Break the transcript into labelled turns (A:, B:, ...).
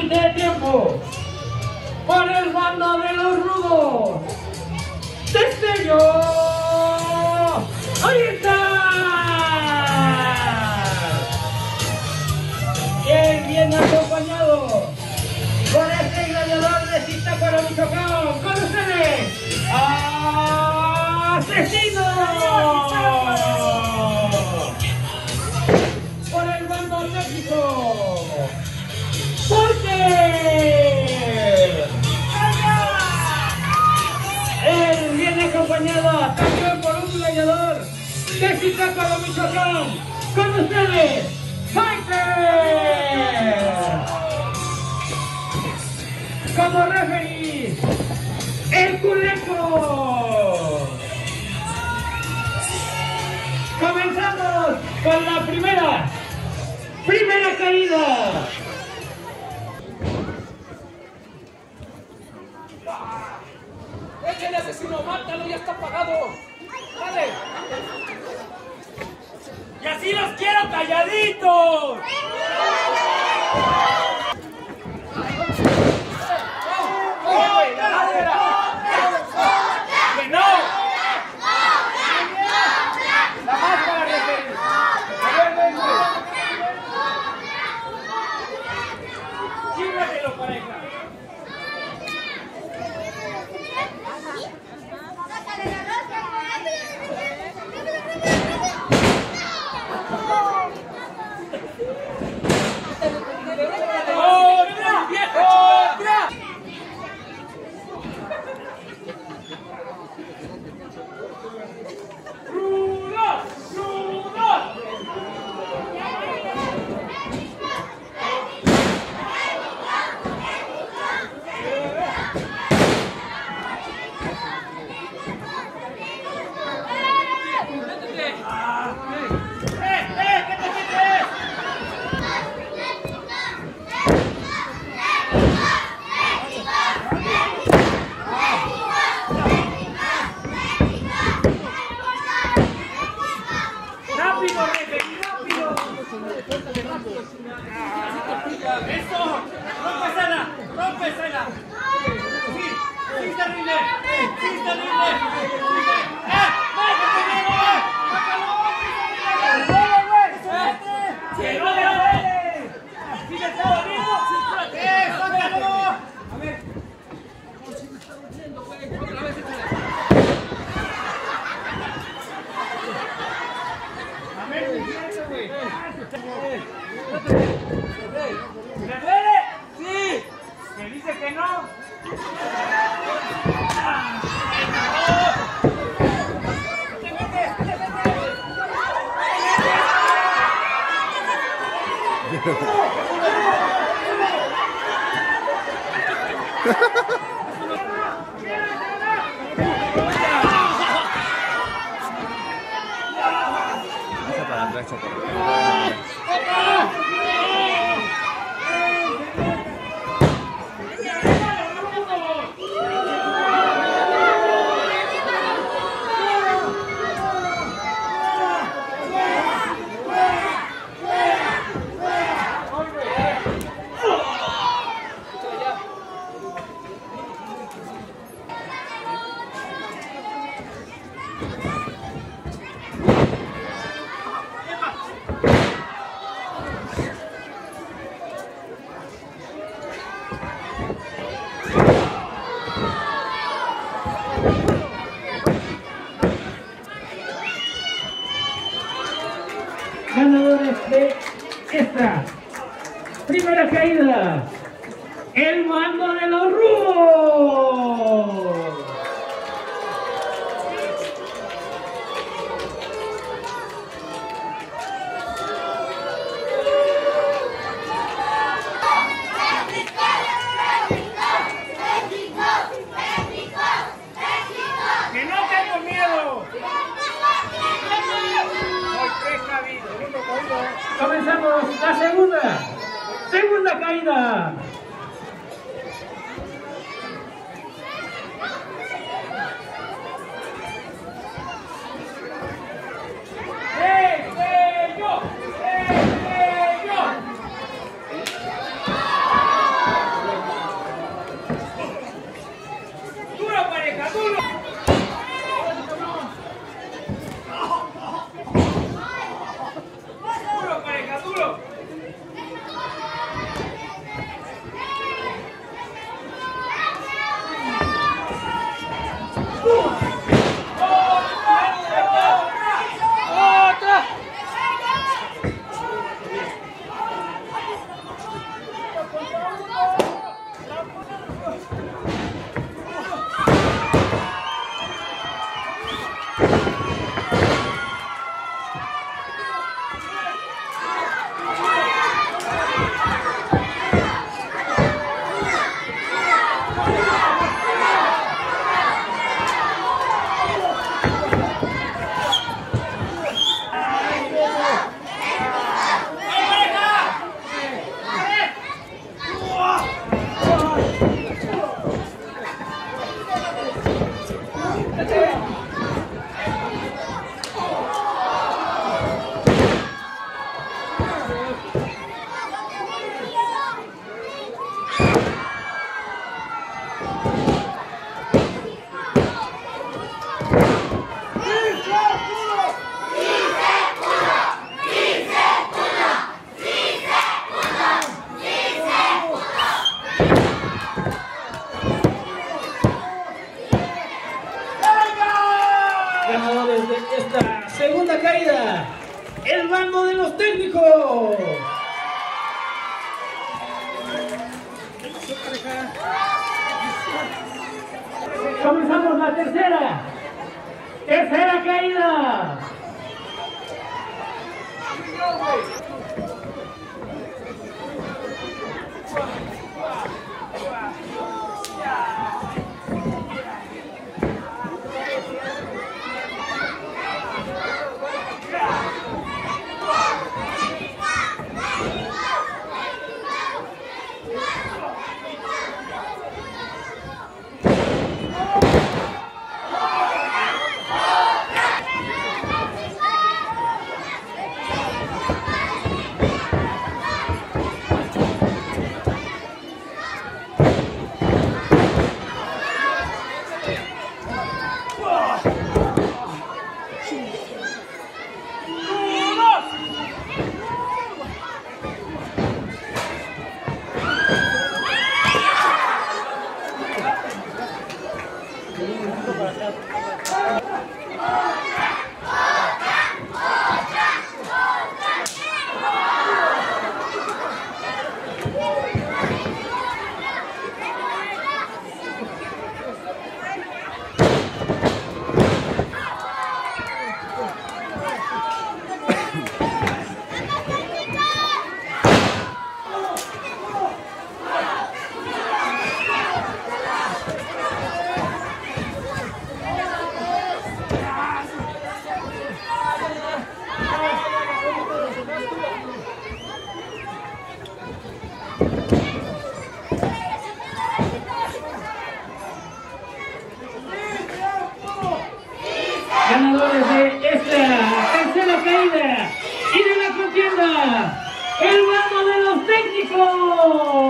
A: límite de tiempo. Por el bando de los rudos. ¡Destello! ¡Ahí está! Bien acompañado por este gladiador de Zitácuaro, Michoacán. ¡Con ustedes! ¡Asesino! Por el bando técnico. ¡Porter! Él viene acompañado también por un gladiador de Zitácuaro, Michoacán. Con ustedes, Fighter. Como referee, el Culeco. Comenzamos con la primera caída.
B: ¡Échale, asesino! ¡Mátalo! ¡Ya está apagado! ¡Dale! ¡Y así los quiero calladitos! ¡Que no! ¡La máscara, referee! ¡Chíngratelo, pareja! ¡Eso! ¡Rómpesela! ¡Rómpesela! ¡Sí! ¡Sí, terrible! ¡Sí, terrible! ¡Métete, Diego! ¡Sácalo! ¡Sí, no le duele! ¡Sigue todo vivo! ¡Sácalo! A ver. Otra vez, échale. A ver, güey. ¿Le duele? Sí. ¿Me dice que no? ¡Te metes!
A: Ganadores de esta primera caída, el mando de los rudos.
B: ¡Que no tengo miedo! Soy precavido.
A: Comenzamos la segunda caída. el bando de los técnicos. Comenzamos la tercera caída. Ganadores de esta tercera caída y de la contienda, el bando de los técnicos.